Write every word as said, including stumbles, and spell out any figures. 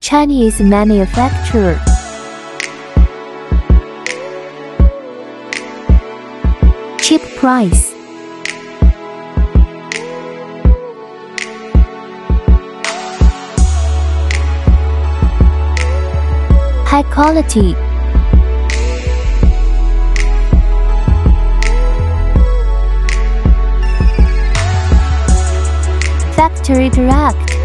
Chinese manufacturer. Cheap price. High quality. Factory direct.